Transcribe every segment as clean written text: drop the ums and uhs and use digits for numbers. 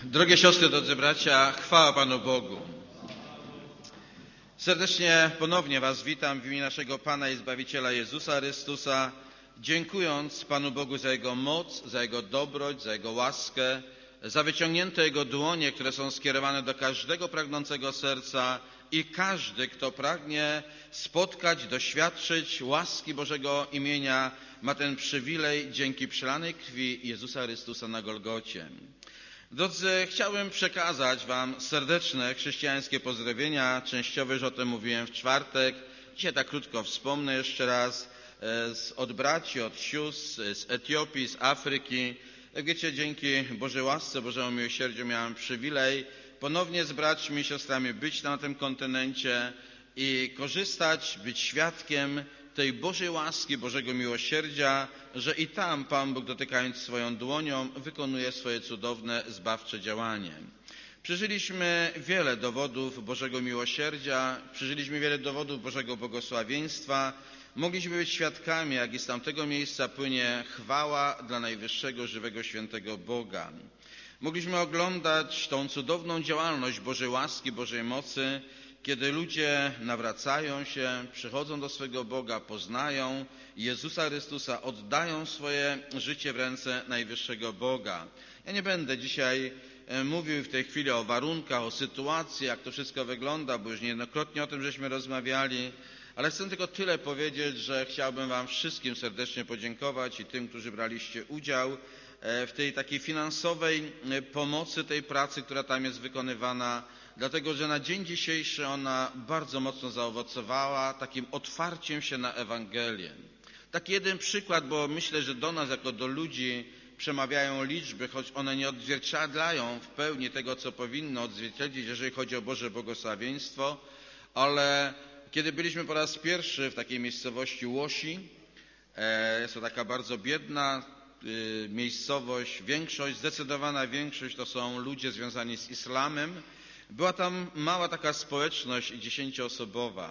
Drogie siostry, drodzy bracia, chwała Panu Bogu. Serdecznie ponownie Was witam w imieniu naszego Pana i Zbawiciela Jezusa Chrystusa, dziękując Panu Bogu za Jego moc, za Jego dobroć, za Jego łaskę, za wyciągnięte Jego dłonie, które są skierowane do każdego pragnącego serca i każdy, kto pragnie spotkać, doświadczyć łaski Bożego imienia, ma ten przywilej dzięki przelanej krwi Jezusa Chrystusa na Golgocie. Drodzy, chciałbym przekazać Wam serdeczne chrześcijańskie pozdrowienia. Częściowo już o tym mówiłem w czwartek. Dzisiaj tak krótko wspomnę jeszcze raz. Od braci, od sióstr, z Etiopii, z Afryki. Jak wiecie, dzięki Bożej łasce, Bożemu miłosierdziu miałem przywilej ponownie z braćmi i siostrami być na tym kontynencie i korzystać, być świadkiem tej Bożej łaski, Bożego miłosierdzia, że i tam Pan Bóg, dotykając swoją dłonią, wykonuje swoje cudowne, zbawcze działanie. Przeżyliśmy wiele dowodów Bożego miłosierdzia, przeżyliśmy wiele dowodów Bożego błogosławieństwa. Mogliśmy być świadkami, jak i z tamtego miejsca płynie chwała dla najwyższego, żywego, świętego Boga. Mogliśmy oglądać tą cudowną działalność Bożej łaski, Bożej mocy, kiedy ludzie nawracają się, przychodzą do swego Boga, poznają Jezusa Chrystusa, oddają swoje życie w ręce najwyższego Boga. Ja nie będę dzisiaj mówił w tej chwili o warunkach, o sytuacji, jak to wszystko wygląda, bo już niejednokrotnie o tym żeśmy rozmawiali, ale chcę tylko tyle powiedzieć, że chciałbym Wam wszystkim serdecznie podziękować i tym, którzy braliście udział w tej takiej finansowej pomocy tej pracy, która tam jest wykonywana, dlatego że na dzień dzisiejszy ona bardzo mocno zaowocowała takim otwarciem się na Ewangelię. Taki jeden przykład, bo myślę, że do nas jako do ludzi przemawiają liczby, choć one nie odzwierciedlają w pełni tego, co powinno odzwierciedlić, jeżeli chodzi o Boże błogosławieństwo, ale kiedy byliśmy po raz pierwszy w takiej miejscowości Łosi, jest to taka bardzo biedna miejscowość, zdecydowana większość to są ludzie związani z islamem. Była tam mała taka społeczność 10-osobowa,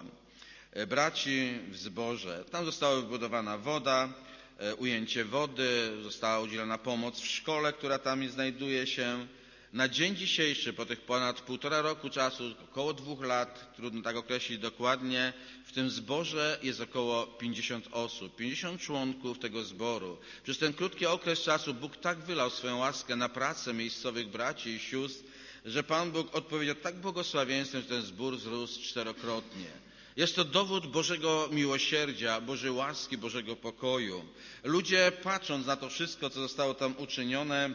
braci w zborze. Tam została wybudowana woda, ujęcie wody, została udzielona pomoc w szkole, która tam znajduje się. Na dzień dzisiejszy, po tych ponad 1,5 roku czasu, około 2 lat, trudno tak określić dokładnie, w tym zborze jest około 50 osób, 50 członków tego zboru. Przez ten krótki okres czasu Bóg tak wylał swoją łaskę na pracę miejscowych braci i sióstr, że Pan Bóg odpowiedział tak błogosławieństwem, że ten zbór wzrósł 4-krotnie. Jest to dowód Bożego miłosierdzia, Bożej łaski, Bożego pokoju. Ludzie, patrząc na to wszystko, co zostało tam uczynione,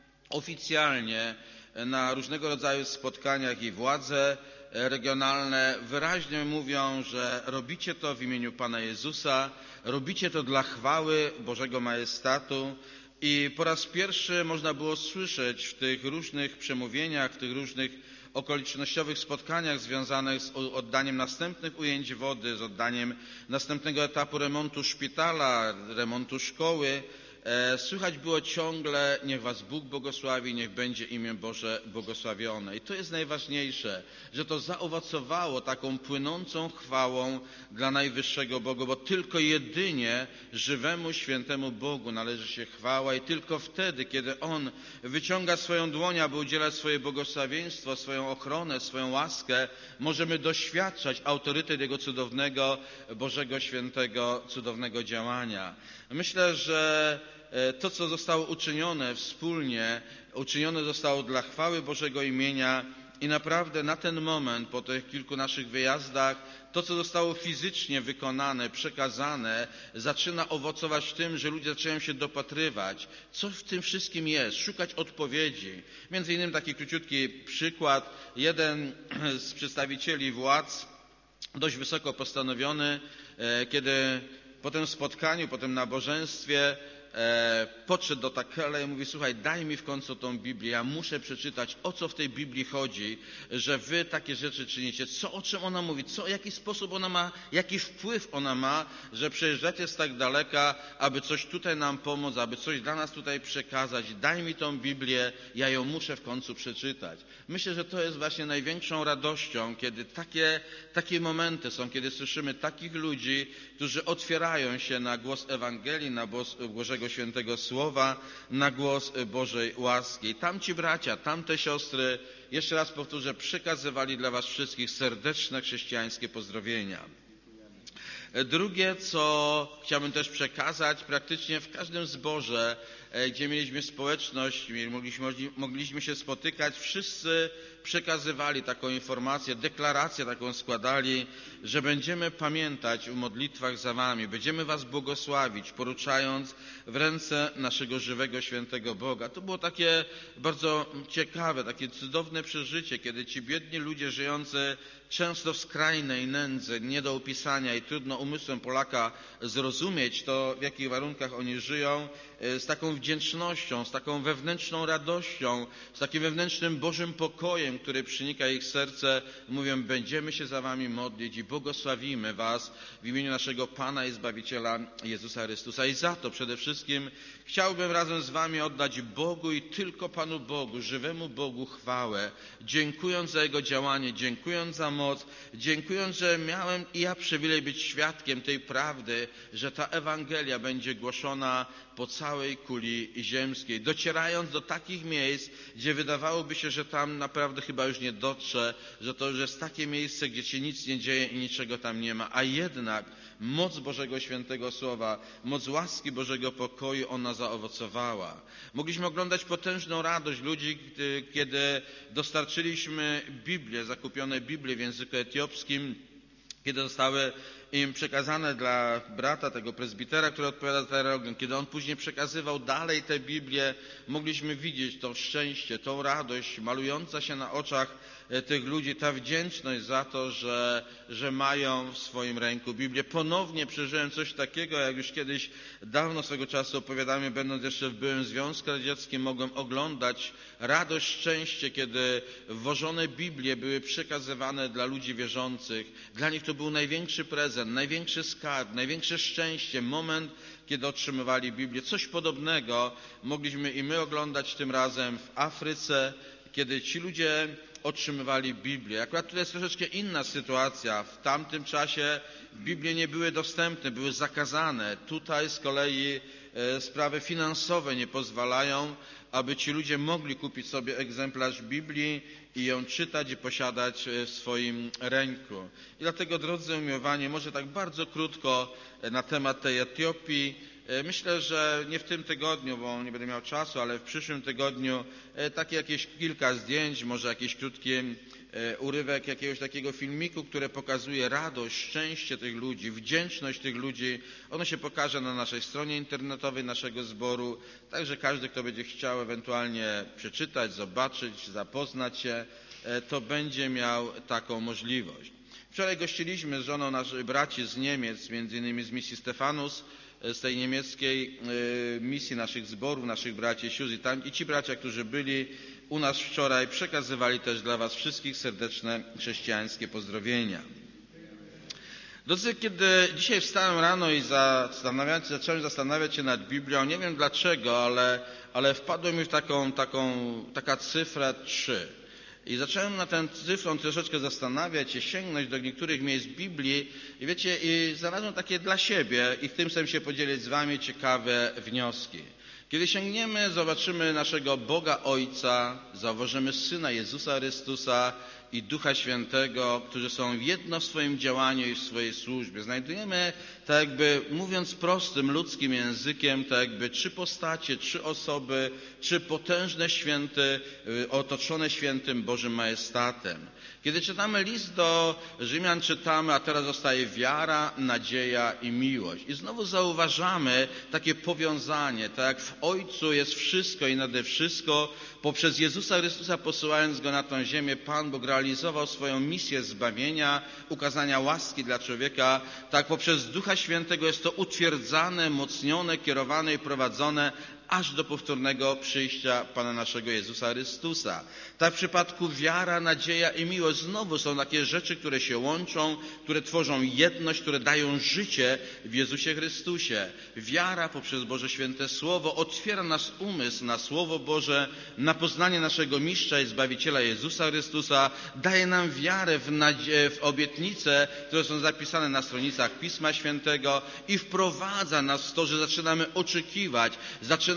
oficjalnie na różnego rodzaju spotkaniach i władze regionalne wyraźnie mówią, że robicie to w imieniu Pana Jezusa, robicie to dla chwały Bożego majestatu. I po raz pierwszy można było słyszeć w tych różnych przemówieniach, w tych różnych okolicznościowych spotkaniach związanych z oddaniem następnych ujęć wody, z oddaniem następnego etapu remontu szpitala, remontu szkoły, słychać było ciągle: niech Was Bóg błogosławi, niech będzie imię Boże błogosławione. I to jest najważniejsze, że to zaowocowało taką płynącą chwałą dla najwyższego Boga, bo tylko jedynie żywemu, świętemu Bogu należy się chwała i tylko wtedy, kiedy On wyciąga swoją dłoń, aby udzielać swoje błogosławieństwo, swoją ochronę, swoją łaskę, możemy doświadczać autorytet Jego cudownego, Bożego, świętego, cudownego działania. Myślę, że to, co zostało uczynione wspólnie, uczynione zostało dla chwały Bożego imienia i naprawdę na ten moment, po tych kilku naszych wyjazdach, to, co zostało fizycznie wykonane, przekazane, zaczyna owocować tym, że ludzie zaczynają się dopatrywać, co w tym wszystkim jest, szukać odpowiedzi. Między innymi taki króciutki przykład. Jeden z przedstawicieli władz, dość wysoko postanowiony, kiedy po tym spotkaniu, po tym nabożeństwie podszedł do Takela i mówi: słuchaj, daj mi w końcu tą Biblię, ja muszę przeczytać, o co w tej Biblii chodzi, że wy takie rzeczy czynicie, o czym ona mówi, jaki sposób ona ma, jaki wpływ ona ma, że przyjeżdżacie z tak daleka, aby coś tutaj nam pomóc, aby coś dla nas tutaj przekazać. Daj mi tą Biblię, ja ją muszę w końcu przeczytać. Myślę, że to jest właśnie największą radością, kiedy takie momenty są, kiedy słyszymy takich ludzi, którzy otwierają się na głos Ewangelii, na głos Bożego Świętego Słowa. słowa, na głos Bożej łaski. I tamci bracia, tamte siostry, jeszcze raz powtórzę, przekazywali dla was wszystkich serdeczne chrześcijańskie pozdrowienia. Drugie, co chciałbym też przekazać, praktycznie w każdym zborze, gdzie mieliśmy społeczność, mogliśmy się spotykać, wszyscy przekazywali taką informację, deklarację taką składali, że będziemy pamiętać w modlitwach za wami, będziemy was błogosławić, poruczając w ręce naszego żywego, świętego Boga. To było takie bardzo ciekawe, takie cudowne przeżycie, kiedy ci biedni ludzie żyjący często w skrajnej nędzy, nie do opisania i trudno umysłem Polaka zrozumieć to, w jakich warunkach oni żyją, z taką wdzięcznością, z taką wewnętrzną radością, z takim wewnętrznym Bożym pokojem, który przenika ich serce, mówią, będziemy się za wami modlić i błogosławimy was w imieniu naszego Pana i Zbawiciela Jezusa Chrystusa. I za to przede wszystkim chciałbym razem z wami oddać Bogu i tylko Panu Bogu, żywemu Bogu chwałę, dziękując za Jego działanie, dziękując za moc, dziękując, że miałem i ja przywilej być świadkiem tej prawdy, że ta Ewangelia będzie głoszona po całej kuli ziemskiej, docierając do takich miejsc, gdzie wydawałoby się, że tam naprawdę chyba już nie dotrze, że to już jest takie miejsce, gdzie się nic nie dzieje i niczego tam nie ma, a jednak moc Bożego Świętego Słowa, moc łaski Bożego pokoju, ona zaowocowała. Mogliśmy oglądać potężną radość ludzi, kiedy dostarczyliśmy Biblię, zakupione Biblie w języku etiopskim, kiedy zostały im przekazane dla brata, tego prezbitera, który odpowiada za teologię, kiedy on później przekazywał dalej tę Biblię, mogliśmy widzieć to szczęście, tą radość malująca się na oczach tych ludzi, ta wdzięczność za to, że mają w swoim ręku Biblię. Ponownie przeżyłem coś takiego, jak już kiedyś dawno swego czasu opowiadamy, będąc jeszcze w byłym Związku Radzieckim, mogłem oglądać radość, szczęście, kiedy wwożone Biblie były przekazywane dla ludzi wierzących. Dla nich to był największy prezent, największy skarb, największe szczęście, moment, kiedy otrzymywali Biblię. Coś podobnego mogliśmy i my oglądać tym razem w Afryce, kiedy ci ludzie otrzymywali Biblię. Akurat tutaj jest troszeczkę inna sytuacja. W tamtym czasie Biblie nie były dostępne, były zakazane. Tutaj z kolei sprawy finansowe nie pozwalają, aby ci ludzie mogli kupić sobie egzemplarz Biblii i ją czytać i posiadać w swoim ręku. I dlatego, drodzy umiłowani, może tak bardzo krótko na temat tej Etiopii. Myślę, że nie w tym tygodniu, bo nie będę miał czasu, ale w przyszłym tygodniu takie jakieś kilka zdjęć, może jakiś krótki urywek jakiegoś takiego filmiku, które pokazuje radość, szczęście tych ludzi, wdzięczność tych ludzi. Ono się pokaże na naszej stronie internetowej naszego zboru, także każdy, kto będzie chciał ewentualnie przeczytać, zobaczyć, zapoznać się, to będzie miał taką możliwość. Wczoraj gościliśmy z żoną naszych braci z Niemiec, między innymi z misji Stefanus, z tej niemieckiej misji naszych zborów, naszych braci i sióstr. I ci bracia, którzy byli u nas wczoraj, przekazywali też dla was wszystkich serdeczne chrześcijańskie pozdrowienia. Drodzy, kiedy dzisiaj wstałem rano i zacząłem zastanawiać się nad Biblią, nie wiem dlaczego, ale wpadło mi w taka cyfra 3. I zacząłem na tę cyfrą troszeczkę zastanawiać się, sięgnąć do niektórych miejsc Biblii i wiecie, i znalazłem takie dla siebie i tym chcę się podzielić z wami ciekawe wnioski. Kiedy sięgniemy, zobaczymy naszego Boga Ojca, zauważymy Syna Jezusa Chrystusa i Ducha Świętego, którzy są jedno w swoim działaniu i w swojej służbie. Znajdujemy, tak jakby mówiąc prostym ludzkim językiem, tak jakby 3 postacie, 3 osoby, 3 potężne święty, otoczone świętym Bożym majestatem. Kiedy czytamy list do Rzymian, czytamy, a teraz zostaje wiara, nadzieja i miłość. I znowu zauważamy takie powiązanie, tak jak w Ojcu jest wszystko i nade wszystko, poprzez Jezusa Chrystusa posyłając Go na tę ziemię, Pan Bóg realizował swoją misję zbawienia, ukazania łaski dla człowieka. Tak poprzez Ducha Świętego jest to utwierdzane, mocnione, kierowane i prowadzone aż do powtórnego przyjścia Pana naszego Jezusa Chrystusa. Tak w przypadku wiara, nadzieja i miłość znowu są takie rzeczy, które się łączą, które tworzą jedność, które dają życie w Jezusie Chrystusie. Wiara poprzez Boże Święte Słowo otwiera nasz umysł na Słowo Boże, na poznanie naszego Mistrza i Zbawiciela Jezusa Chrystusa, daje nam wiarę w obietnice, które są zapisane na stronicach Pisma Świętego i wprowadza nas w to, że zaczynamy oczekiwać, zaczynamy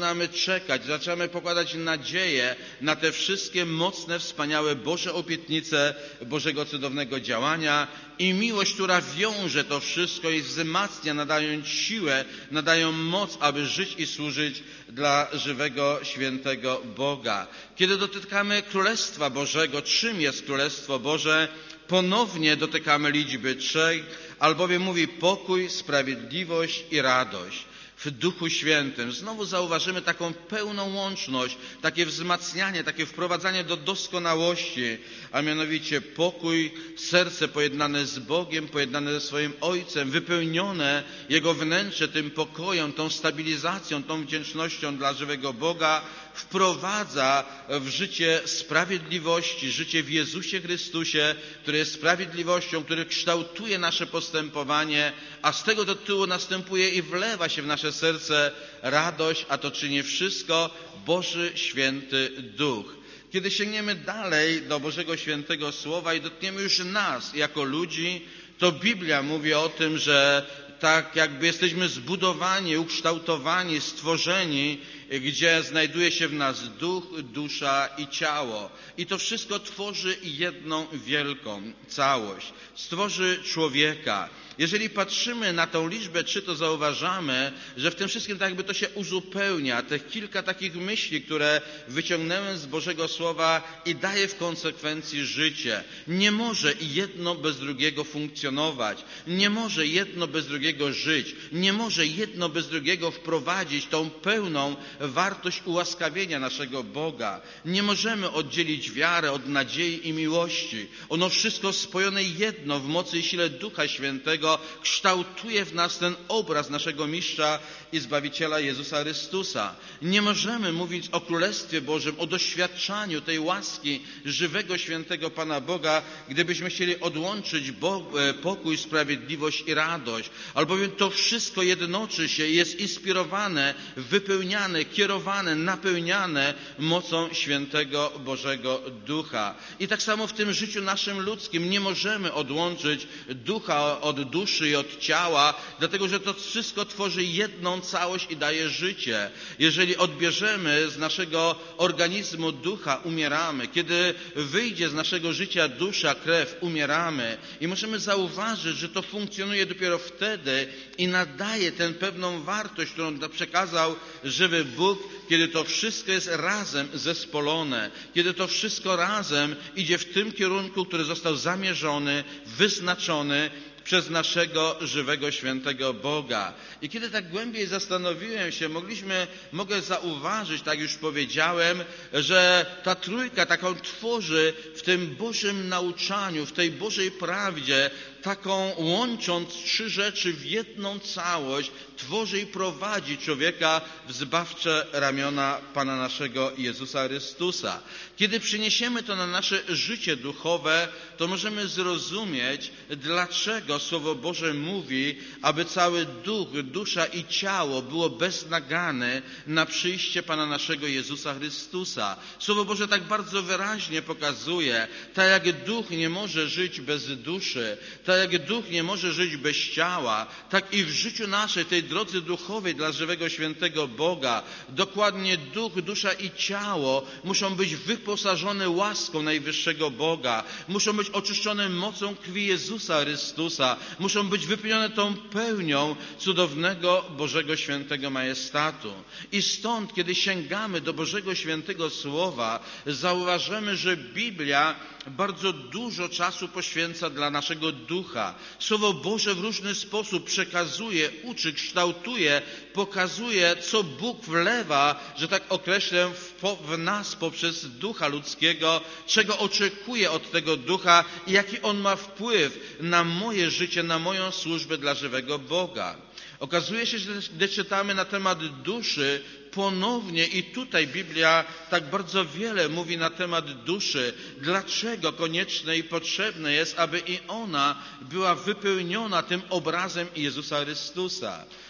zaczynamy czekać, zaczynamy pokładać nadzieję na te wszystkie mocne, wspaniałe Boże obietnice, Bożego cudownego działania i miłość, która wiąże to wszystko i wzmacnia, nadając siłę, nadają moc, aby żyć i służyć dla żywego, świętego Boga. Kiedy dotykamy Królestwa Bożego, czym jest Królestwo Boże? Ponownie dotykamy liczby 3, albowiem mówi pokój, sprawiedliwość i radość w Duchu Świętym. Znowu zauważymy taką pełną łączność, takie wzmacnianie, takie wprowadzanie do doskonałości, a mianowicie pokój, serce pojednane z Bogiem, pojednane ze swoim Ojcem, wypełnione Jego wnętrze tym pokojem, tą stabilizacją, tą wdzięcznością dla żywego Boga, wprowadza w życie sprawiedliwości, życie w Jezusie Chrystusie, który jest sprawiedliwością, który kształtuje nasze postępowanie, a z tego tytułu następuje i wlewa się w nasze serce radość, a to czyni wszystko Boży Święty Duch. Kiedy sięgniemy dalej do Bożego Świętego Słowa i dotkniemy już nas jako ludzi, to Biblia mówi o tym, że tak jakby jesteśmy zbudowani, ukształtowani, stworzeni, gdzie znajduje się w nas duch, dusza i ciało. I to wszystko tworzy jedną wielką całość. Stworzy człowieka. Jeżeli patrzymy na tą liczbę 3, to zauważamy, że w tym wszystkim tak jakby to się uzupełnia. Te kilka takich myśli, które wyciągnąłem z Bożego Słowa i daje w konsekwencji życie. Nie może jedno bez drugiego funkcjonować. Nie może jedno bez drugiego żyć. Nie może jedno bez drugiego wprowadzić tą pełną wartość ułaskawienia naszego Boga. Nie możemy oddzielić wiarę od nadziei i miłości. Ono wszystko spojone jedno w mocy i sile Ducha Świętego kształtuje w nas ten obraz naszego Mistrza i Zbawiciela Jezusa Chrystusa. Nie możemy mówić o Królestwie Bożym, o doświadczaniu tej łaski żywego, świętego Pana Boga, gdybyśmy chcieli odłączyć pokój, sprawiedliwość i radość. Albowiem to wszystko jednoczy się i jest inspirowane, wypełniane, kierowane, napełniane mocą świętego Bożego Ducha. I tak samo w tym życiu naszym ludzkim nie możemy odłączyć ducha od duszy i od ciała, dlatego że to wszystko tworzy jedną całość i daje życie. Jeżeli odbierzemy z naszego organizmu ducha, umieramy. Kiedy wyjdzie z naszego życia dusza, krew, umieramy. I możemy zauważyć, że to funkcjonuje dopiero wtedy i nadaje tę pewną wartość, którą przekazał żywy Bóg, kiedy to wszystko jest razem zespolone, kiedy to wszystko razem idzie w tym kierunku, który został zamierzony, wyznaczony przez naszego żywego, świętego Boga. I kiedy tak głębiej zastanowiłem się, mogę zauważyć, tak już powiedziałem, że ta trójka taką tworzy w tym Bożym nauczaniu, w tej Bożej prawdzie, taką łącząc 3 rzeczy w jedną całość, tworzy i prowadzi człowieka w zbawcze ramiona Pana naszego Jezusa Chrystusa. Kiedy przyniesiemy to na nasze życie duchowe, to możemy zrozumieć, dlaczego Słowo Boże mówi, aby cały duch, dusza i ciało było bez nagany na przyjście Pana naszego Jezusa Chrystusa. Słowo Boże tak bardzo wyraźnie pokazuje, tak jak duch nie może żyć bez duszy, tak jak duch nie może żyć bez ciała, tak i w życiu naszej, tej drodze duchowej dla żywego, świętego Boga, dokładnie duch, dusza i ciało muszą być wyposażone łaską najwyższego Boga, muszą być oczyszczone mocą krwi Jezusa Chrystusa, muszą być wypełnione tą pełnią cudownego Bożego Świętego Majestatu. I stąd, kiedy sięgamy do Bożego Świętego Słowa, zauważymy, że Biblia bardzo dużo czasu poświęca dla naszego ducha. Słowo Boże w różny sposób przekazuje, uczy, kształtuje, pokazuje, co Bóg wlewa, że tak określę, w nas poprzez ducha ludzkiego, czego oczekuje od tego ducha i jaki on ma wpływ na moje życie, na moją służbę dla żywego Boga. Okazuje się, że gdy czytamy na temat duszy, ponownie i tutaj Biblia tak bardzo wiele mówi na temat duszy. Dlaczego konieczne i potrzebne jest, aby i ona była wypełniona tym obrazem Jezusa Chrystusa.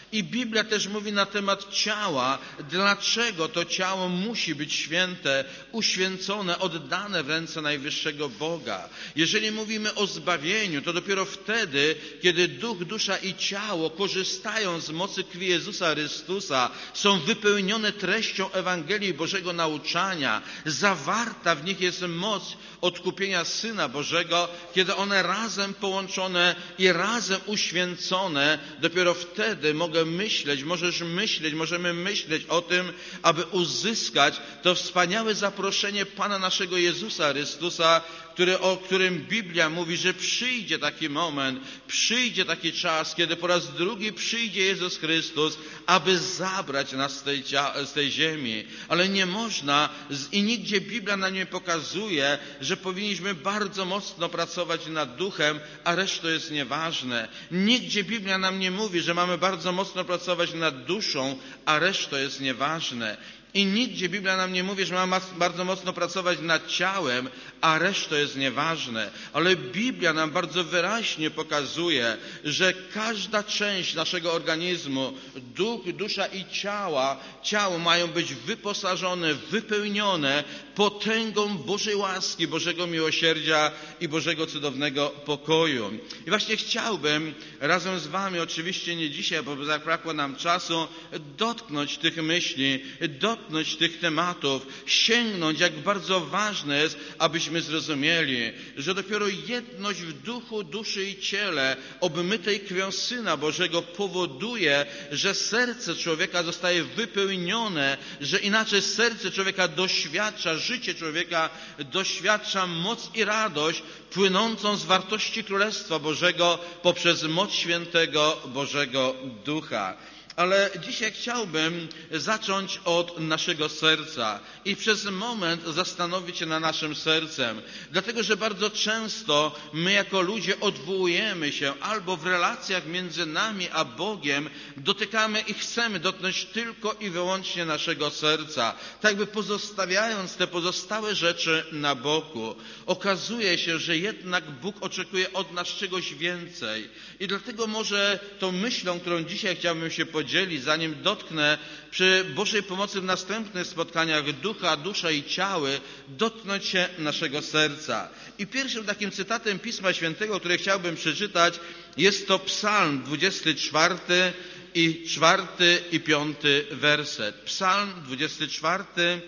I Biblia też mówi na temat ciała, dlaczego to ciało musi być święte, uświęcone, oddane w ręce najwyższego Boga. Jeżeli mówimy o zbawieniu, to dopiero wtedy, kiedy duch, dusza i ciało korzystają z mocy krwi Jezusa Chrystusa, są wypełnione treścią Ewangelii Bożego nauczania, zawarta w nich jest moc odkupienia Syna Bożego, kiedy one razem połączone i razem uświęcone, dopiero wtedy możemy myśleć o tym, aby uzyskać to wspaniałe zaproszenie Pana naszego Jezusa Chrystusa, o którym Biblia mówi, że przyjdzie taki moment, przyjdzie taki czas, kiedy po raz drugi przyjdzie Jezus Chrystus, aby zabrać nas z tej ziemi. Ale nie można i nigdzie Biblia nam nie pokazuje, że powinniśmy bardzo mocno pracować nad duchem, a reszta jest nieważne. Nigdzie Biblia nam nie mówi, że mamy bardzo mocno pracować nad duszą, a reszta jest nieważne. I nigdzie Biblia nam nie mówi, że mamy bardzo mocno pracować nad ciałem, a reszta jest nieważne. Ale Biblia nam bardzo wyraźnie pokazuje, że każda część naszego organizmu, duch, dusza i ciało mają być wyposażone, wypełnione potęgą Bożej łaski, Bożego miłosierdzia i Bożego cudownego pokoju. I właśnie chciałbym razem z wami, oczywiście nie dzisiaj, bo zabrakło nam czasu, dotknąć tych myśli, dotknąć tych tematów, sięgnąć, jak bardzo ważne jest, abyśmy zrozumieli, że dopiero jedność w duchu, duszy i ciele, obmytej krwią Syna Bożego, powoduje, że serce człowieka zostaje wypełnione, że inaczej serce człowieka doświadcza, życie człowieka doświadcza moc i radość płynącą z wartości Królestwa Bożego poprzez moc świętego Bożego Ducha. Ale dzisiaj chciałbym zacząć od naszego serca i przez moment zastanowić się nad naszym sercem. Dlatego, że bardzo często my jako ludzie odwołujemy się albo w relacjach między nami a Bogiem dotykamy i chcemy dotknąć tylko i wyłącznie naszego serca, tak jakby pozostawiając te pozostałe rzeczy na boku. Okazuje się, że jednak Bóg oczekuje od nas czegoś więcej. I dlatego może tą myślą, którą dzisiaj chciałbym się podzielić, zanim dotknę przy Bożej pomocy w następnych spotkaniach ducha, dusza i ciało, dotknąć się naszego serca. I pierwszym takim cytatem Pisma Świętego, który chciałbym przeczytać, jest to Psalm 24 i 5 werset. Psalm 24,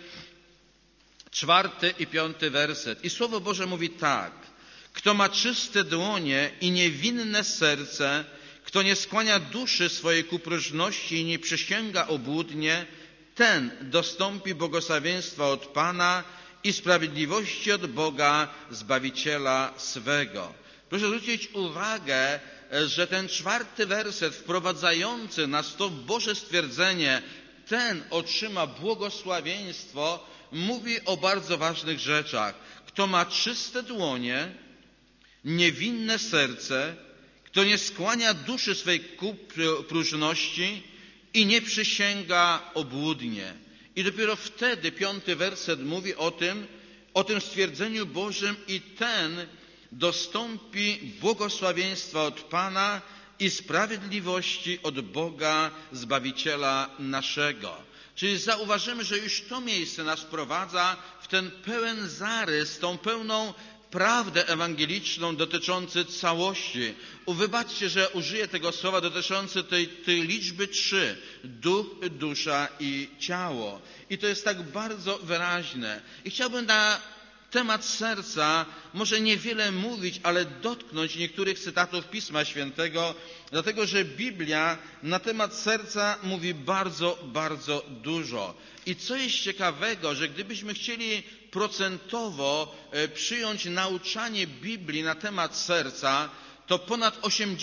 4 i 5 werset. I Słowo Boże mówi tak: kto ma czyste dłonie i niewinne serce, kto nie skłania duszy swojej ku próżności i nie przysięga obłudnie, ten dostąpi błogosławieństwa od Pana i sprawiedliwości od Boga, Zbawiciela swego. Proszę zwrócić uwagę, że ten 4 werset wprowadzający nas w to Boże stwierdzenie, ten otrzyma błogosławieństwo, mówi o bardzo ważnych rzeczach. Kto ma czyste dłonie, niewinne serce, kto nie skłania duszy swej ku próżności i nie przysięga obłudnie. I dopiero wtedy 5 werset mówi o tym stwierdzeniu Bożym i ten dostąpi błogosławieństwa od Pana i sprawiedliwości od Boga, Zbawiciela naszego. Czyli zauważymy, że już to miejsce nas prowadza w ten pełen zarys, tą pełną prawdę ewangeliczną dotyczący całości. Wybaczcie, że użyję tego słowa dotyczące tej liczby 3. Duch, dusza i ciało. I to jest tak bardzo wyraźne. I chciałbym na temat serca może niewiele mówić, ale dotknąć niektórych cytatów Pisma Świętego, dlatego że Biblia na temat serca mówi bardzo, bardzo dużo. I co jest ciekawego, że gdybyśmy chcieli procentowo przyjąć nauczanie Biblii na temat serca, to ponad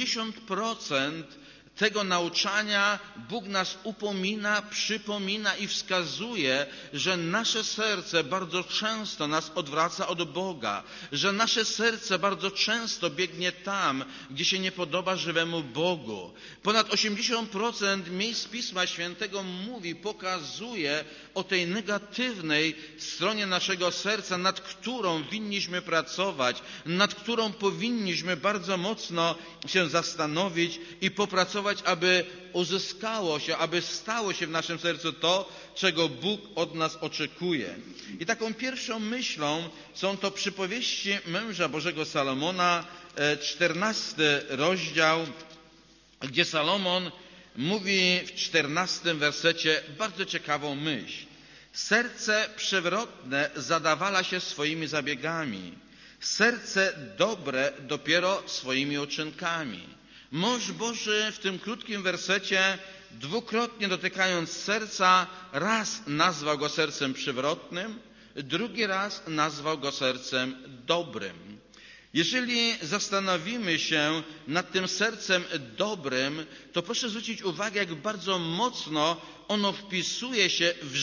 80% tego nauczania Bóg nas upomina, przypomina i wskazuje, że nasze serce bardzo często nas odwraca od Boga, że nasze serce bardzo często biegnie tam, gdzie się nie podoba żywemu Bogu. Ponad 80% miejsc Pisma Świętego pokazuje o tej negatywnej stronie naszego serca, nad którą winniśmy pracować, nad którą powinniśmy bardzo mocno się zastanowić i popracować pilnować, aby uzyskało się, aby stało się w naszym sercu to, czego Bóg od nas oczekuje. I taką pierwszą myślą są to przypowieści męża Bożego Salomona, 14 rozdział, gdzie Salomon mówi w 14 wersecie bardzo ciekawą myśl. Serce przewrotne zadawala się swoimi zabiegami. Serce dobre dopiero swoimi uczynkami. Mąż Boży w tym krótkim wersecie, dwukrotnie dotykając serca, raz nazwał go sercem przewrotnym, drugi raz nazwał go sercem dobrym. Jeżeli zastanowimy się nad tym sercem dobrym, to proszę zwrócić uwagę, jak bardzo mocno ono wpisuje się w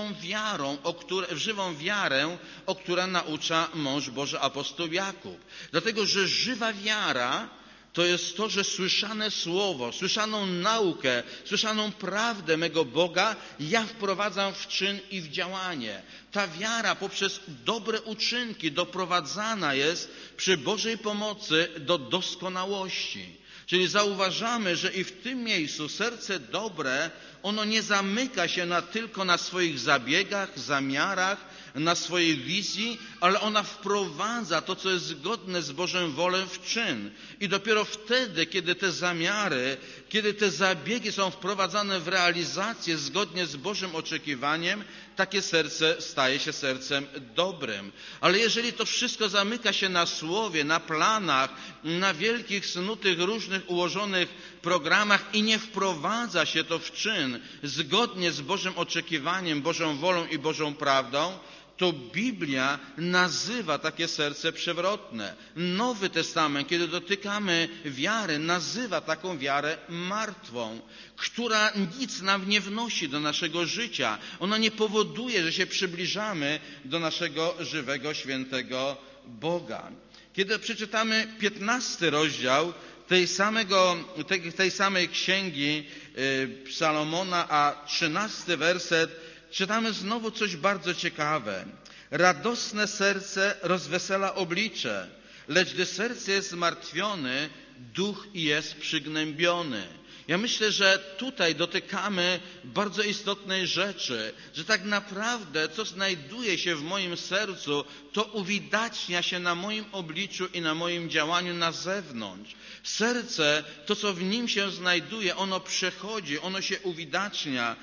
żywą wiarę, o której naucza mąż Boży apostoł Jakub. Dlatego, że żywa wiara to jest to, że słyszane słowo, słyszaną naukę, słyszaną prawdę mego Boga ja wprowadzam w czyn i w działanie. Ta wiara poprzez dobre uczynki doprowadzana jest przy Bożej pomocy do doskonałości. Czyli zauważamy, że i w tym miejscu serce dobre, ono nie zamyka się tylko na swoich zabiegach, zamiarach, na swojej wizji, ale ona wprowadza to, co jest zgodne z Bożą wolą w czyn. I dopiero wtedy, kiedy te zamiary, kiedy te zabiegi są wprowadzane w realizację zgodnie z Bożym oczekiwaniem, takie serce staje się sercem dobrym. Ale jeżeli to wszystko zamyka się na słowie, na planach, na wielkich, snutych, różnych ułożonych programach i nie wprowadza się to w czyn zgodnie z Bożym oczekiwaniem, Bożą wolą i Bożą prawdą, to Biblia nazywa takie serce przewrotne. Nowy Testament, kiedy dotykamy wiary, nazywa taką wiarę martwą, która nic nam nie wnosi do naszego życia. Ona nie powoduje, że się przybliżamy do naszego żywego, świętego Boga. Kiedy przeczytamy 15 rozdział tej samej księgi Salomona, a 13 werset, czytamy znowu coś bardzo ciekawe. Radosne serce rozwesela oblicze, lecz gdy serce jest zmartwione, duch jest przygnębiony. Ja myślę, że tutaj dotykamy bardzo istotnej rzeczy, że tak naprawdę co znajduje się w moim sercu, to uwidacznia się na moim obliczu i na moim działaniu na zewnątrz. Serce, to co w nim się znajduje, ono przechodzi, ono się uwidacznia.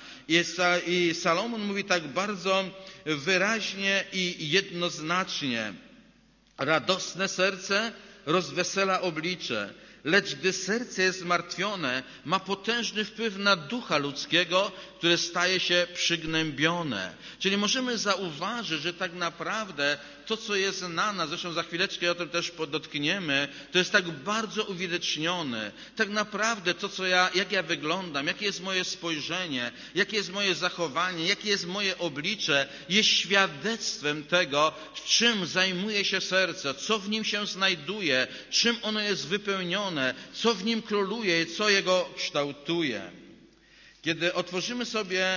I Salomon mówi tak bardzo wyraźnie i jednoznacznie. Radosne serce rozwesela oblicze, lecz gdy serce jest zmartwione, ma potężny wpływ na ducha ludzkiego, które staje się przygnębione. Czyli możemy zauważyć, że tak naprawdę to, co jest na nas, zresztą za chwileczkę o tym też dotkniemy, to jest tak bardzo uwidocznione. Tak naprawdę to, jak ja wyglądam, jakie jest moje spojrzenie, jakie jest moje zachowanie, jakie jest moje oblicze, jest świadectwem tego, czym zajmuje się serce, co w nim się znajduje, czym ono jest wypełnione, co w nim króluje i co jego kształtuje. Kiedy otworzymy sobie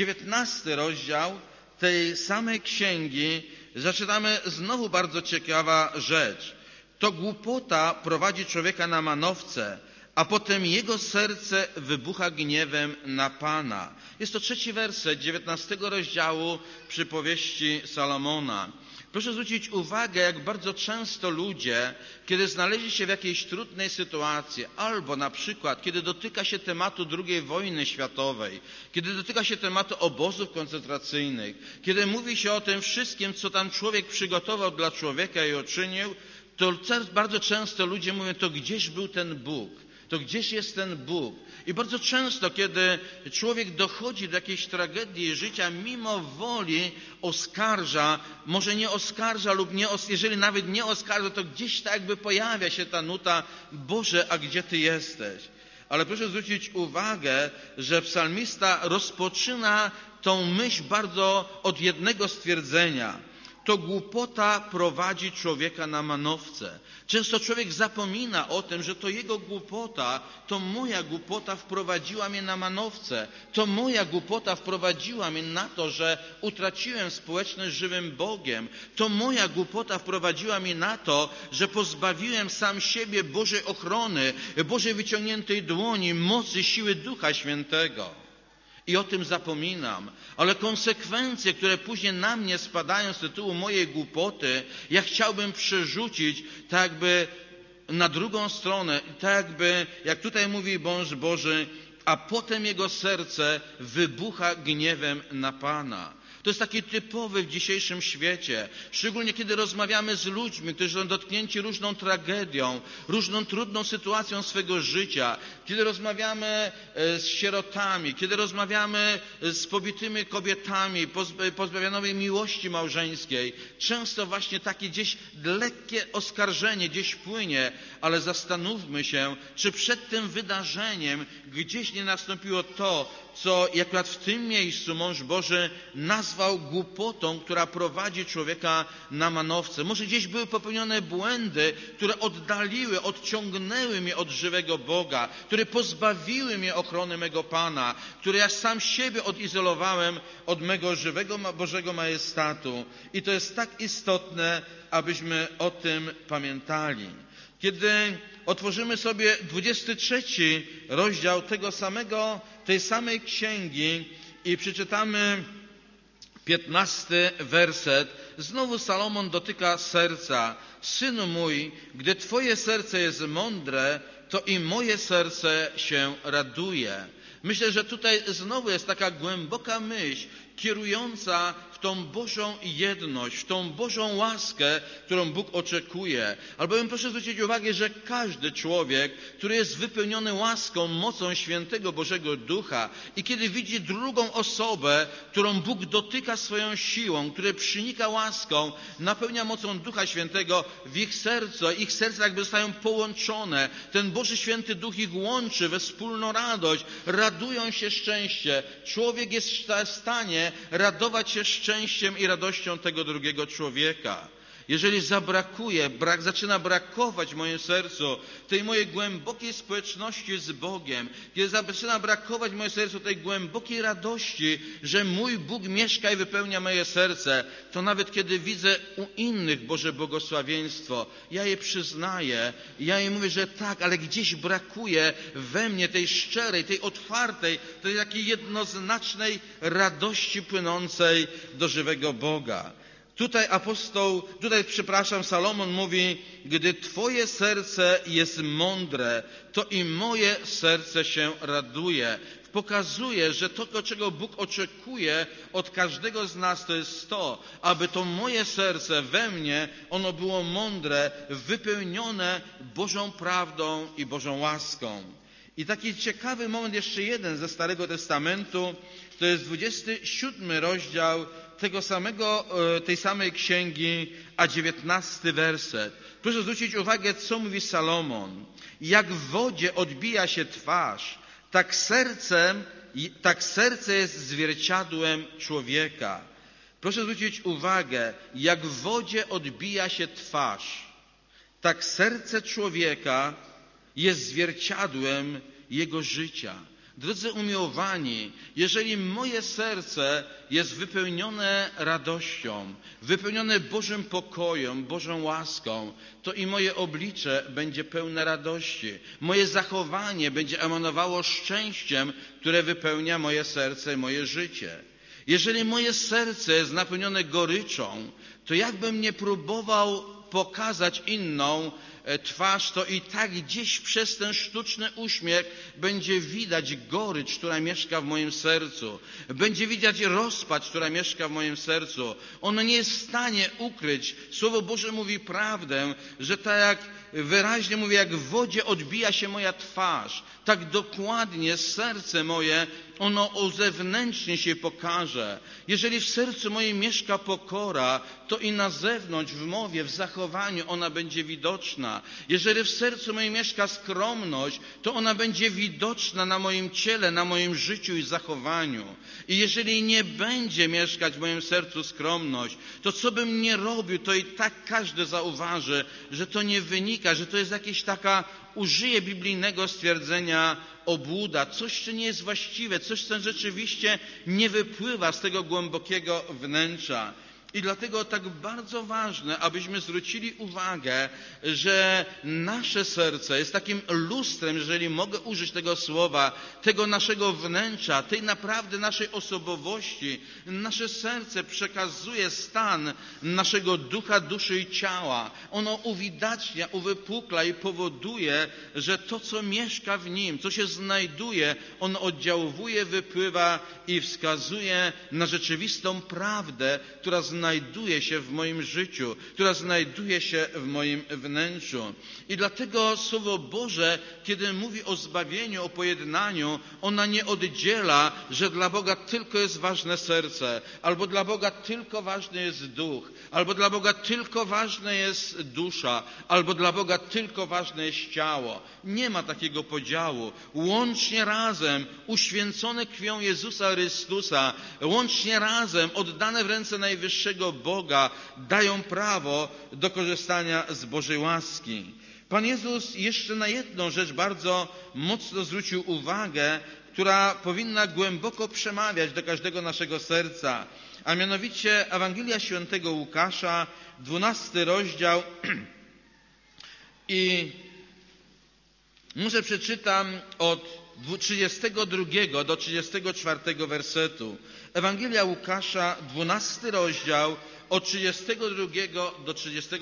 19 rozdział tej samej księgi, zaczynamy znowu bardzo ciekawa rzecz. To głupota prowadzi człowieka na manowce, a potem jego serce wybucha gniewem na Pana. Jest to 3 werset 19 rozdziału przypowieści Salomona. Proszę zwrócić uwagę, jak bardzo często ludzie, kiedy znaleźli się w jakiejś trudnej sytuacji, albo na przykład, kiedy dotyka się tematu II wojny światowej, kiedy dotyka się tematu obozów koncentracyjnych, kiedy mówi się o tym wszystkim, co tam człowiek przygotował dla człowieka i uczynił, to bardzo często ludzie mówią, to gdzieś był ten Bóg. To gdzieś jest ten Bóg. I bardzo często, kiedy człowiek dochodzi do jakiejś tragedii życia, mimo woli oskarża, może nie oskarża lub jeżeli nawet nie oskarża, to gdzieś tak jakby pojawia się ta nuta, Boże, a gdzie Ty jesteś? Ale proszę zwrócić uwagę, że psalmista rozpoczyna tą myśl bardzo od jednego stwierdzenia. to głupota prowadzi człowieka na manowce. Często człowiek zapomina o tym, że to jego głupota, to moja głupota wprowadziła mnie na manowce. To moja głupota wprowadziła mnie na to, że utraciłem społeczność z żywym Bogiem. To moja głupota wprowadziła mnie na to, że pozbawiłem sam siebie Bożej ochrony, Bożej wyciągniętej dłoni, mocy, siły Ducha Świętego. I o tym zapominam. Ale konsekwencje, które później na mnie spadają z tytułu mojej głupoty, ja chciałbym przerzucić tak jakby na drugą stronę. Tak jakby, jak tutaj mówi mąż Boży, a potem jego serce wybucha gniewem na Pana. To jest taki typowy w dzisiejszym świecie. Szczególnie kiedy rozmawiamy z ludźmi, którzy są dotknięci różną tragedią, różną trudną sytuacją swego życia. Kiedy rozmawiamy z sierotami, kiedy rozmawiamy z pobitymi kobietami, pozbawionymi miłości małżeńskiej. Często właśnie takie gdzieś lekkie oskarżenie gdzieś płynie, ale zastanówmy się, czy przed tym wydarzeniem gdzieś nie nastąpiło to, co akurat w tym miejscu mąż Boży nazwał głupotą, która prowadzi człowieka na manowce. Może gdzieś były popełnione błędy, które oddaliły, odciągnęły mnie od żywego Boga, które pozbawiły mnie ochrony mego Pana, które ja sam siebie odizolowałem od mego żywego Bożego majestatu. I to jest tak istotne, abyśmy o tym pamiętali. Kiedy otworzymy sobie 23 rozdział tej samej księgi i przeczytamy 15 werset, znowu Salomon dotyka serca. Synu mój, gdy Twoje serce jest mądre, to i moje serce się raduje. Myślę, że tutaj znowu jest taka głęboka myśl kierująca w tą Bożą jedność, w tą Bożą łaskę, którą Bóg oczekuje. Albowiem proszę zwrócić uwagę, że każdy człowiek, który jest wypełniony łaską, mocą świętego Bożego Ducha i kiedy widzi drugą osobę, którą Bóg dotyka swoją siłą, który przenika łaską, napełnia mocą Ducha Świętego w ich serca jakby zostają połączone. Ten Boży Święty Duch ich łączy we wspólną radość, radują się szczęście. Człowiek jest w stanie radować się szczęściem i radością tego drugiego człowieka. Jeżeli zaczyna brakować w moim sercu tej mojej głębokiej społeczności z Bogiem, kiedy zaczyna brakować w moim sercu tej głębokiej radości, że mój Bóg mieszka i wypełnia moje serce, to nawet kiedy widzę u innych Boże błogosławieństwo, ja je przyznaję, ja im mówię, że tak, ale gdzieś brakuje we mnie tej szczerej, tej otwartej, tej takiej jednoznacznej radości płynącej do żywego Boga. Salomon mówi, gdy Twoje serce jest mądre, to i moje serce się raduje. Pokazuje, że to, czego Bóg oczekuje od każdego z nas, to jest to, aby to moje serce we mnie, ono było mądre, wypełnione Bożą prawdą i Bożą łaską. I taki ciekawy moment, jeszcze jeden ze Starego Testamentu, to jest 27 rozdział tej samej księgi, a 19 werset. Proszę zwrócić uwagę, co mówi Salomon. Jak w wodzie odbija się twarz, tak serce jest zwierciadłem człowieka. Proszę zwrócić uwagę, jak w wodzie odbija się twarz, tak serce człowieka jest zwierciadłem jego życia. Drodzy umiłowani, jeżeli moje serce jest wypełnione radością, wypełnione Bożym pokojem, Bożą łaską, to i moje oblicze będzie pełne radości. Moje zachowanie będzie emanowało szczęściem, które wypełnia moje serce i moje życie. Jeżeli moje serce jest napełnione goryczą, to jakbym nie próbował pokazać inną twarz, to i tak gdzieś przez ten sztuczny uśmiech będzie widać gorycz, która mieszka w moim sercu. Będzie widać rozpacz, która mieszka w moim sercu. Ono nie jest w stanie ukryć. Słowo Boże mówi prawdę, że tak jak wyraźnie mówi, jak w wodzie odbija się moja twarz, tak dokładnie serce moje ono uzewnętrznie się pokaże. Jeżeli w sercu moim mieszka pokora, to i na zewnątrz, w mowie, w zachowaniu ona będzie widoczna. Jeżeli w sercu moim mieszka skromność, to ona będzie widoczna na moim ciele, na moim życiu i zachowaniu. I jeżeli nie będzie mieszkać w moim sercu skromność, to co bym nie robił, to i tak każdy zauważy, że to nie wynika, że to jest jakieś taka, użyję biblijnego stwierdzenia, obłuda, coś, co nie jest właściwe, coś, co rzeczywiście nie wypływa z tego głębokiego wnętrza. I dlatego tak bardzo ważne, abyśmy zwrócili uwagę, że nasze serce jest takim lustrem, jeżeli mogę użyć tego słowa, tego naszego wnętrza, tej naprawdę naszej osobowości. Nasze serce przekazuje stan naszego ducha, duszy i ciała. Ono uwidacznia, uwypukla i powoduje, że to, co mieszka w nim, co się znajduje, ono oddziałuje, wypływa i wskazuje na rzeczywistą prawdę, która znajduje się w moim życiu, która znajduje się w moim wnętrzu. I dlatego Słowo Boże, kiedy mówi o zbawieniu, o pojednaniu, ona nie oddziela, że dla Boga tylko jest ważne serce, albo dla Boga tylko ważny jest duch, albo dla Boga tylko ważna jest dusza, albo dla Boga tylko ważne jest ciało. Nie ma takiego podziału. Łącznie razem, uświęcone krwią Jezusa Chrystusa, łącznie razem, oddane w ręce najwyższego Boga, dają prawo do korzystania z Bożej łaski. Pan Jezus jeszcze na jedną rzecz bardzo mocno zwrócił uwagę, która powinna głęboko przemawiać do każdego naszego serca, a mianowicie Ewangelia Świętego Łukasza, 12 rozdział i może przeczytam od 32 do 34 wersetu. Ewangelia Łukasza, 12 rozdział, od 32 do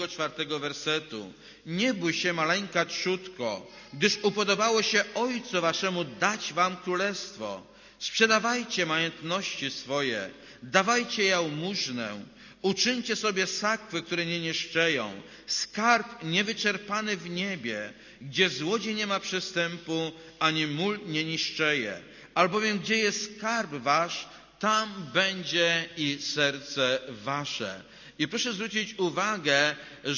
34 wersetu. Nie bój się, maleńka trzódko, gdyż upodobało się Ojcu waszemu dać wam królestwo. Sprzedawajcie majątności swoje, dawajcie jałmużnę, uczyńcie sobie sakwy, które nie niszczeją, skarb niewyczerpany w niebie, gdzie złodziej nie ma przestępu, ani mól nie niszczeje. Albowiem gdzie jest skarb wasz, tam będzie i serce wasze. I proszę zwrócić uwagę,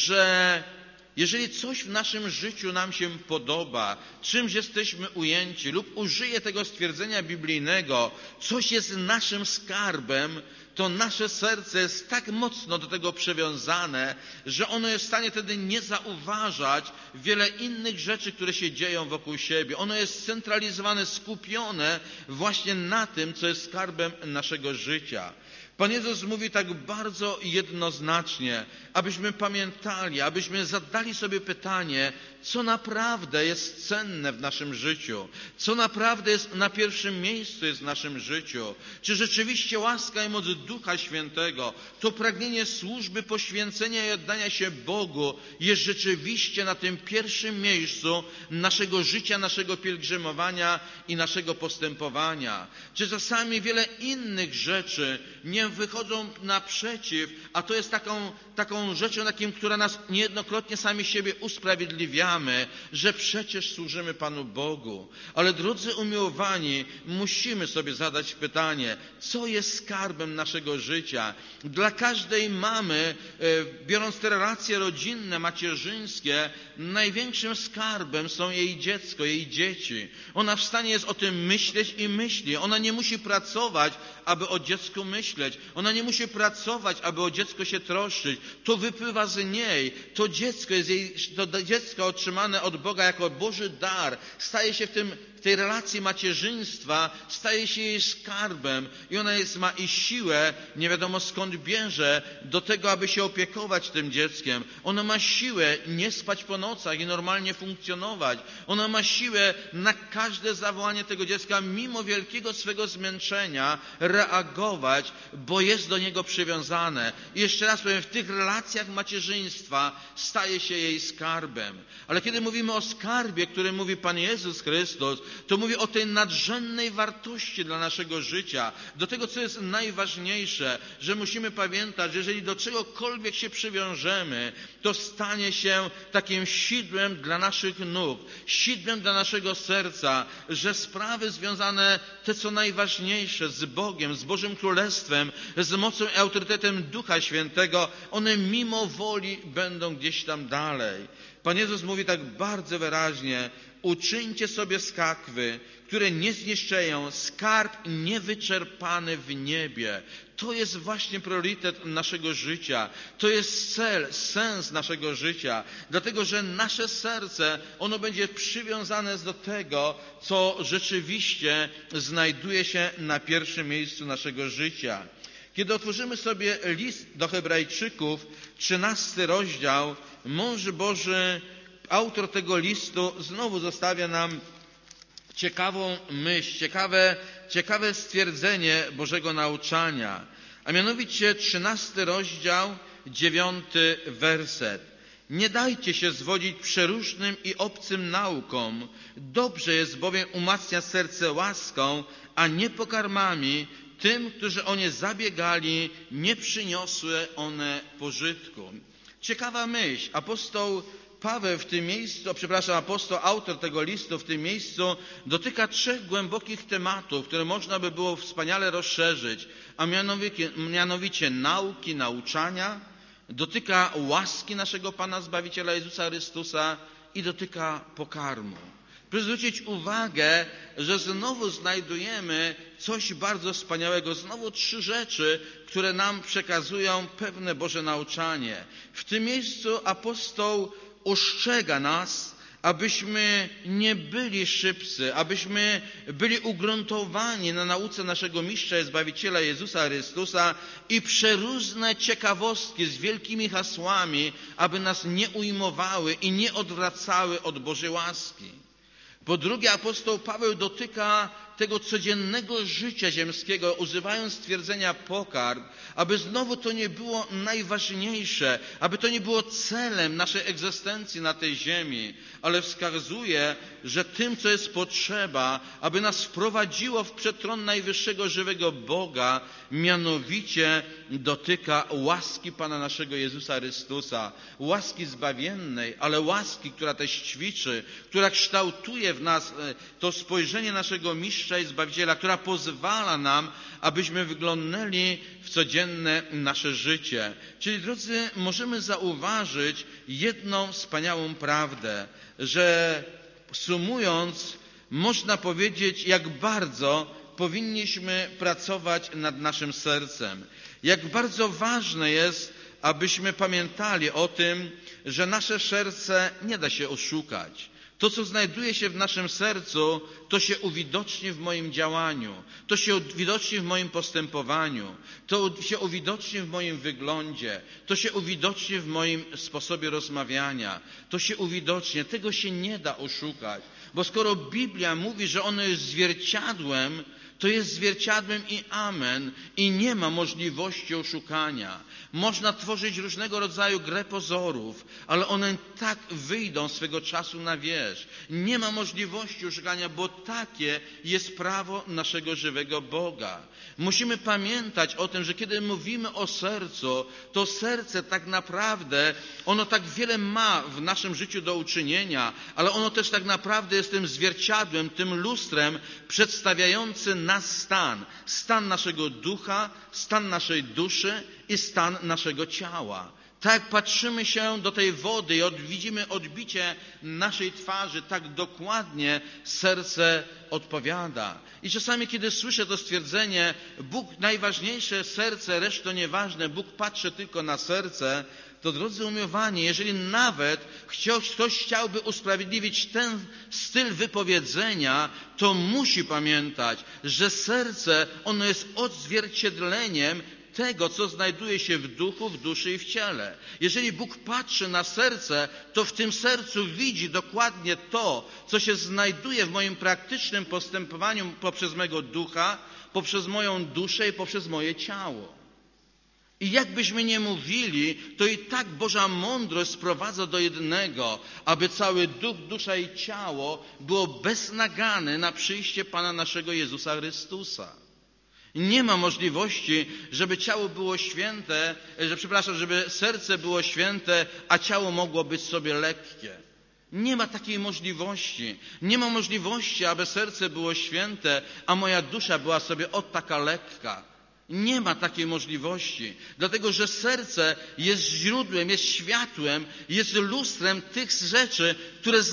że jeżeli coś w naszym życiu nam się podoba, czymś jesteśmy ujęci, lub użyję tego stwierdzenia biblijnego, coś jest naszym skarbem, to nasze serce jest tak mocno do tego przywiązane, że ono jest w stanie wtedy nie zauważać wiele innych rzeczy, które się dzieją wokół siebie. Ono jest scentralizowane, skupione właśnie na tym, co jest skarbem naszego życia. Pan Jezus mówi tak bardzo jednoznacznie, abyśmy pamiętali, abyśmy zadali sobie pytanie, co naprawdę jest cenne w naszym życiu, co naprawdę jest na pierwszym miejscu jest w naszym życiu. Czy rzeczywiście łaska i moc Ducha Świętego, to pragnienie służby, poświęcenia i oddania się Bogu jest rzeczywiście na tym pierwszym miejscu naszego życia, naszego pielgrzymowania i naszego postępowania. Czy czasami wiele innych rzeczy nie wychodzą naprzeciw, a to jest taką rzeczą, która nas niejednokrotnie sami siebie usprawiedliwiamy, że przecież służymy Panu Bogu. Ale drodzy umiłowani, musimy sobie zadać pytanie, co jest skarbem naszego życia? Dla każdej mamy, biorąc te relacje rodzinne, macierzyńskie, największym skarbem są jej dziecko, jej dzieci. Ona w stanie jest o tym myśleć i myśli. Ona nie musi pracować, aby o dziecku myśleć. Ona nie musi pracować, aby o dziecko się troszczyć. To wypływa z niej. To dziecko jest to dziecko otrzymane od Boga jako Boży dar. Staje się w tej relacji macierzyństwa, staje się jej skarbem i ona ma i siłę, nie wiadomo skąd bierze, do tego, aby się opiekować tym dzieckiem. Ona ma siłę nie spać po nocach i normalnie funkcjonować. Ona ma siłę na każde zawołanie tego dziecka, mimo wielkiego swego zmęczenia, reagować, bo jest do niego przywiązane. I jeszcze raz powiem, w tych relacjach macierzyństwa staje się jej skarbem. Ale kiedy mówimy o skarbie, który mówi Pan Jezus Chrystus, to mówi o tej nadrzędnej wartości dla naszego życia, do tego, co jest najważniejsze, że musimy pamiętać, że jeżeli do czegokolwiek się przywiążemy, to stanie się takim sidłem dla naszych nóg, sidłem dla naszego serca, że sprawy związane, te co najważniejsze, z Bogiem, z Bożym Królestwem, z mocą i autorytetem Ducha Świętego, one mimo woli będą gdzieś tam dalej. Pan Jezus mówi tak bardzo wyraźnie: uczyńcie sobie skakwy, które nie zniszczeją, skarb niewyczerpany w niebie. To jest właśnie priorytet naszego życia. To jest cel, sens naszego życia. Dlatego, że nasze serce, ono będzie przywiązane do tego, co rzeczywiście znajduje się na pierwszym miejscu naszego życia. Kiedy otworzymy sobie list do Hebrajczyków, 13 rozdział, mąż Boży, autor tego listu, znowu zostawia nam ciekawą myśl, ciekawe stwierdzenie Bożego nauczania. A mianowicie 13 rozdział, 9 werset. Nie dajcie się zwodzić przeróżnym i obcym naukom. Dobrze jest bowiem umacniać serce łaską, a nie pokarmami. Tym, którzy o nie zabiegali, nie przyniosły one pożytku. Ciekawa myśl. Apostoł Paweł w tym miejscu, autor tego listu w tym miejscu dotyka 3 głębokich tematów, które można by było wspaniale rozszerzyć, a mianowicie nauki, nauczania, dotyka łaski naszego Pana Zbawiciela Jezusa Chrystusa i dotyka pokarmu. Proszę zwrócić uwagę, że znowu znajdujemy coś bardzo wspaniałego. Znowu 3 rzeczy, które nam przekazują pewne Boże nauczanie. W tym miejscu apostoł ostrzega nas, abyśmy nie byli szybcy, abyśmy byli ugruntowani na nauce naszego Mistrza i Zbawiciela Jezusa Chrystusa i przeróżne ciekawostki z wielkimi hasłami, aby nas nie ujmowały i nie odwracały od Bożej łaski. Po drugie, apostoł Paweł dotyka tego codziennego życia ziemskiego, używając stwierdzenia pokarm, aby znowu to nie było najważniejsze, aby to nie było celem naszej egzystencji na tej ziemi, ale wskazuje, że tym, co jest potrzeba, aby nas wprowadziło w przed tron najwyższego żywego Boga, mianowicie dotyka łaski Pana naszego Jezusa Chrystusa, łaski zbawiennej, ale łaski, która też ćwiczy, która kształtuje w nas to spojrzenie naszego Mistrza i Zbawiciela, która pozwala nam, abyśmy wyglądnęli w codzienne nasze życie. Czyli, drodzy, możemy zauważyć jedną wspaniałą prawdę, że sumując, można powiedzieć, jak bardzo powinniśmy pracować nad naszym sercem. Jak bardzo ważne jest, abyśmy pamiętali o tym, że nasze serce nie da się oszukać. To, co znajduje się w naszym sercu, to się uwidoczni w moim działaniu, to się uwidoczni w moim postępowaniu, to się uwidoczni w moim wyglądzie, to się uwidoczni w moim sposobie rozmawiania, to się uwidoczni. Tego się nie da oszukać, bo skoro Biblia mówi, że ono jest zwierciadłem, to jest zwierciadłem i amen, i nie ma możliwości oszukania. Można tworzyć różnego rodzaju grę pozorów, ale one tak wyjdą swego czasu na wierzch. Nie ma możliwości oszukania, bo takie jest prawo naszego żywego Boga. Musimy pamiętać o tym, że kiedy mówimy o sercu, to serce tak naprawdę, ono tak wiele ma w naszym życiu do uczynienia, ale ono też tak naprawdę jest tym zwierciadłem, tym lustrem przedstawiającym nasz stan naszego ducha, stan naszej duszy i stan naszego ciała. Tak jak patrzymy się do tej wody i widzimy odbicie naszej twarzy, tak dokładnie serce odpowiada. I czasami, kiedy słyszę to stwierdzenie, Bóg najważniejsze, serce, reszta nieważne, Bóg patrzy tylko na serce, to drodzy umiłowani, jeżeli nawet ktoś chciałby usprawiedliwić ten styl wypowiedzenia, to musi pamiętać, że serce, ono jest odzwierciedleniem tego, co znajduje się w duchu, w duszy i w ciele. Jeżeli Bóg patrzy na serce, to w tym sercu widzi dokładnie to, co się znajduje w moim praktycznym postępowaniu poprzez mego ducha, poprzez moją duszę i poprzez moje ciało. I jakbyśmy nie mówili, to i tak Boża mądrość sprowadza do jednego, aby cały duch, dusza i ciało było bez nagany na przyjście Pana naszego Jezusa Chrystusa. Nie ma możliwości, żeby ciało było święte, żeby serce było święte, a ciało mogło być sobie lekkie. Nie ma takiej możliwości. Nie ma możliwości, aby serce było święte, a moja dusza była sobie taka lekka. Nie ma takiej możliwości, dlatego że serce jest źródłem, jest światłem, jest lustrem tych rzeczy, które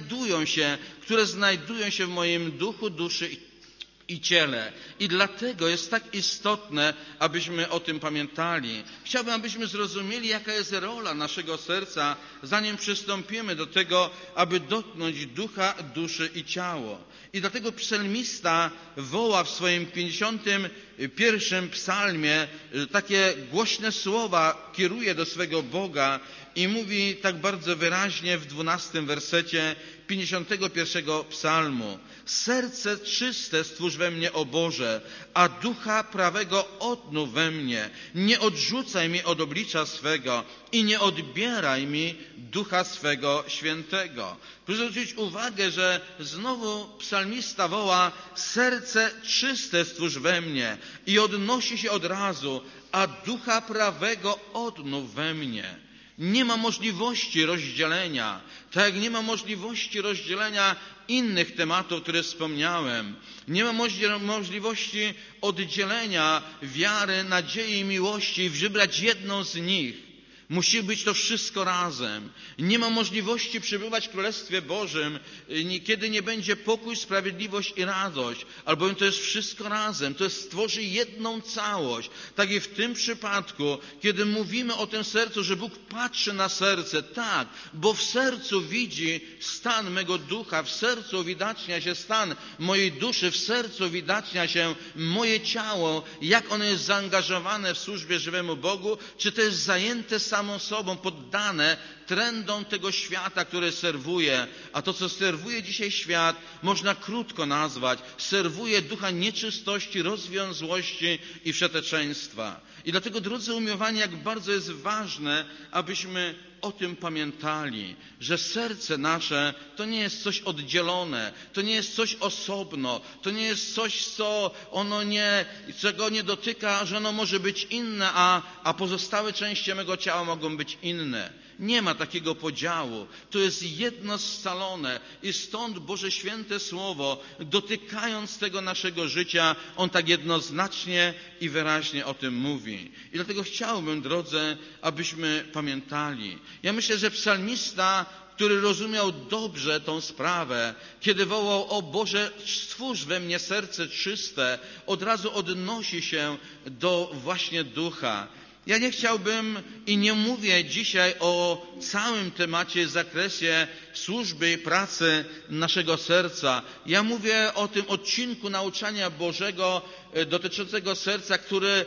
znajdują się w moim duchu, duszy i ciele. I dlatego jest tak istotne, abyśmy o tym pamiętali. Chciałbym, abyśmy zrozumieli, jaka jest rola naszego serca, zanim przystąpimy do tego, aby dotknąć ducha, duszy i ciało. I dlatego psalmista woła w swoim 51. psalmie, takie głośne słowa kieruje do swego Boga i mówi tak bardzo wyraźnie w 12. wersecie 51. psalmu. Serce czyste stwórz we mnie, o Boże, a ducha prawego odnów we mnie. Nie odrzucaj mnie od oblicza swego i nie odbieraj mi ducha swego świętego. Proszę zwrócić uwagę, że znowu psalmista woła: serce czyste stwórz we mnie, i odnosi się od razu: a ducha prawego odnów we mnie. Nie ma możliwości rozdzielenia, tak jak nie ma możliwości rozdzielenia innych tematów, które wspomniałem. Nie ma możliwości oddzielenia wiary, nadziei i miłości i wybrać jedną z nich. Musi być to wszystko razem. Nie ma możliwości przebywać w Królestwie Bożym, kiedy nie będzie pokój, sprawiedliwość i radość, albowiem to jest wszystko razem. To stworzy jedną całość. Tak i w tym przypadku, kiedy mówimy o tym sercu, że Bóg patrzy na serce, tak, bo w sercu widzi stan mego ducha, w sercu uwidacznia się stan mojej duszy, w sercu uwidacznia się moje ciało, jak ono jest zaangażowane w służbie żywemu Bogu, czy to jest zajęte samą sobą, poddane trendom tego świata, które serwuje. A to, co serwuje dzisiaj świat, można krótko nazwać: serwuje ducha nieczystości, rozwiązłości i wszeteczeństwa. I dlatego, drodzy umiłowani, jak bardzo jest ważne, abyśmy o tym pamiętali, że serce nasze to nie jest coś oddzielone, to nie jest coś osobno, to nie jest coś, czego nie dotyka, że ono może być inne, a pozostałe części mego ciała mogą być inne. Nie ma takiego podziału. To jest jedno scalone i stąd Boże Święte Słowo, dotykając tego naszego życia, on tak jednoznacznie i wyraźnie o tym mówi. I dlatego chciałbym, drodzy, abyśmy pamiętali. Ja myślę, że psalmista, który rozumiał dobrze tą sprawę, kiedy wołał: o Boże, stwórz we mnie serce czyste, od razu odnosi się do właśnie ducha. Ja nie chciałbym i nie mówię dzisiaj o całym temacie, zakresie służby i pracy naszego serca. Ja mówię o tym odcinku nauczania Bożego dotyczącego serca, który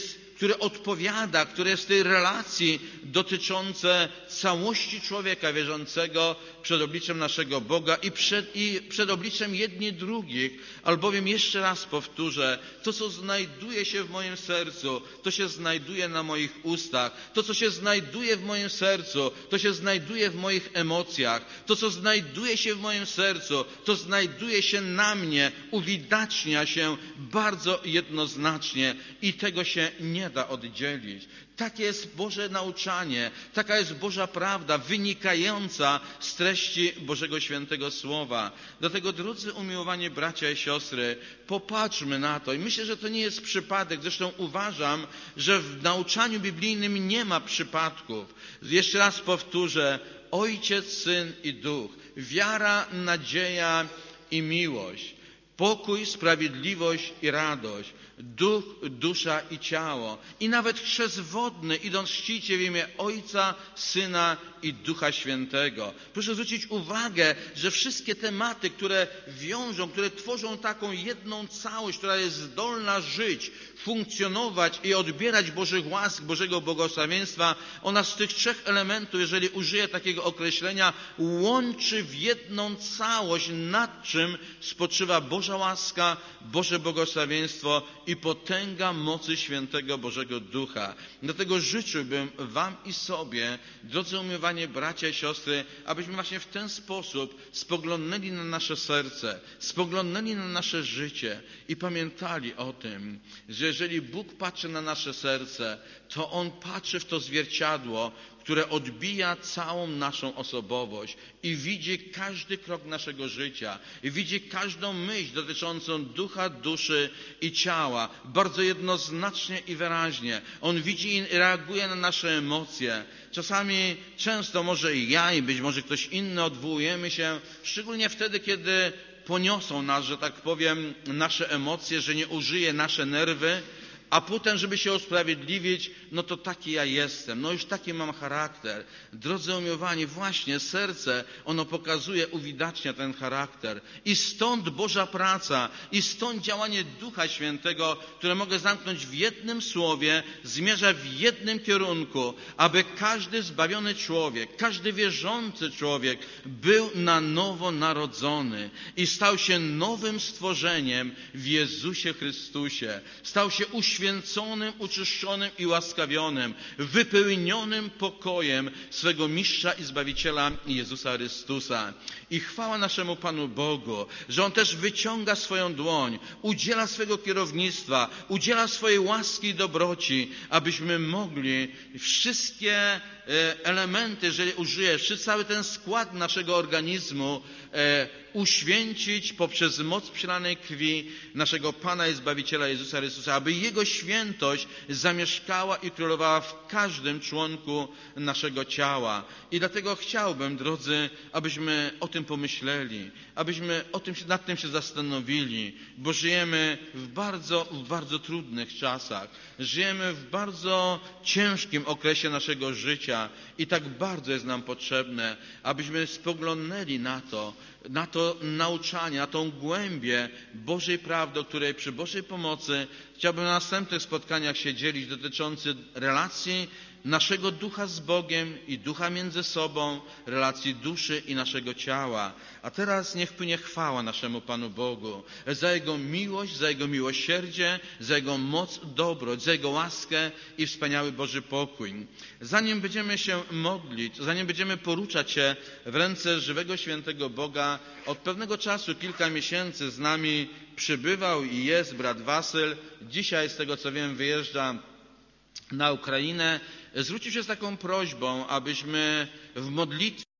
odpowiada, które jest w tej relacji dotyczące całości człowieka wierzącego przed obliczem naszego Boga i przed obliczem jedni drugich. Albowiem jeszcze raz powtórzę, to, co znajduje się w moim sercu, to się znajduje na moich ustach. To, co się znajduje w moim sercu, to się znajduje w moich emocjach. To, co znajduje się w moim sercu, to znajduje się na mnie, uwidacznia się bardzo jednoznacznie i tego się nie da oddzielić. Takie jest Boże nauczanie, taka jest Boża prawda wynikająca z treści Bożego Świętego Słowa. Dlatego, drodzy umiłowani bracia i siostry, popatrzmy na to. I myślę, że to nie jest przypadek. Zresztą uważam, że w nauczaniu biblijnym nie ma przypadków. Jeszcze raz powtórzę: Ojciec, Syn i Duch. Wiara, nadzieja i miłość. Pokój, sprawiedliwość i radość. Duch, dusza i ciało. I nawet chrzest wodny, idąc czcicie w imię Ojca, Syna i Ducha Świętego. Proszę zwrócić uwagę, że wszystkie tematy, które wiążą, które tworzą taką jedną całość, która jest zdolna żyć, funkcjonować i odbierać Bożych łask, Bożego błogosławieństwa, ona z tych trzech elementów, jeżeli użyję takiego określenia, łączy w jedną całość, nad czym spoczywa Boża Boża łaska, Boże błogosławieństwo i potęga mocy świętego Bożego Ducha. Dlatego życzyłbym wam i sobie, drodzy umiłowani bracia i siostry, abyśmy właśnie w ten sposób spoglądnęli na nasze serce, spoglądnęli na nasze życie i pamiętali o tym, że jeżeli Bóg patrzy na nasze serce, to On patrzy w to zwierciadło, które odbija całą naszą osobowość i widzi każdy krok naszego życia, i widzi każdą myśl dotyczącą ducha, duszy i ciała, bardzo jednoznacznie i wyraźnie. On widzi i reaguje na nasze emocje. Czasami, często może i ja, i być może ktoś inny odwołujemy się, szczególnie wtedy, kiedy poniosą nas, że tak powiem, nasze emocje, że nie użyje nasze nerwy, a potem, żeby się usprawiedliwić, no to taki ja jestem, no już taki mam charakter. Drodzy umiłowani, właśnie serce, ono pokazuje, uwidacznia ten charakter. I stąd Boża praca, i stąd działanie Ducha Świętego, które mogę zamknąć w jednym słowie, zmierza w jednym kierunku, aby każdy zbawiony człowiek, każdy wierzący człowiek był na nowo narodzony i stał się nowym stworzeniem w Jezusie Chrystusie. Stał się uświęconym, uczyszczonym i łaskawionym, wypełnionym pokojem swego Mistrza i Zbawiciela Jezusa Chrystusa. I chwała naszemu Panu Bogu, że On też wyciąga swoją dłoń, udziela swego kierownictwa, udziela swojej łaski i dobroci, abyśmy mogli wszystkie elementy, jeżeli użyjesz, cały ten skład naszego organizmu uświęcić poprzez moc przelanej krwi naszego Pana i Zbawiciela Jezusa Chrystusa, aby Jego świętość zamieszkała i królowała w każdym członku naszego ciała. I dlatego chciałbym, drodzy, abyśmy o tym pomyśleli, abyśmy nad tym się zastanowili, bo żyjemy w bardzo trudnych czasach. Żyjemy w bardzo ciężkim okresie naszego życia i tak bardzo jest nam potrzebne, abyśmy spoglądnęli na to nauczanie, na tą głębię Bożej prawdy, o której przy Bożej pomocy chciałbym na następnych spotkaniach się dzielić, dotyczący relacji naszego ducha z Bogiem i ducha między sobą, relacji duszy i naszego ciała. A teraz niech płynie chwała naszemu Panu Bogu za Jego miłość, za Jego miłosierdzie, za Jego moc, dobroć, za Jego łaskę i wspaniały Boży pokój. Zanim będziemy się modlić, zanim będziemy poruczać się w ręce żywego, świętego Boga, od pewnego czasu, kilka miesięcy z nami przybywał i jest brat Wasyl. Dzisiaj, z tego co wiem, wyjeżdża na Ukrainę. Zwrócił się z taką prośbą, abyśmy w modlitwie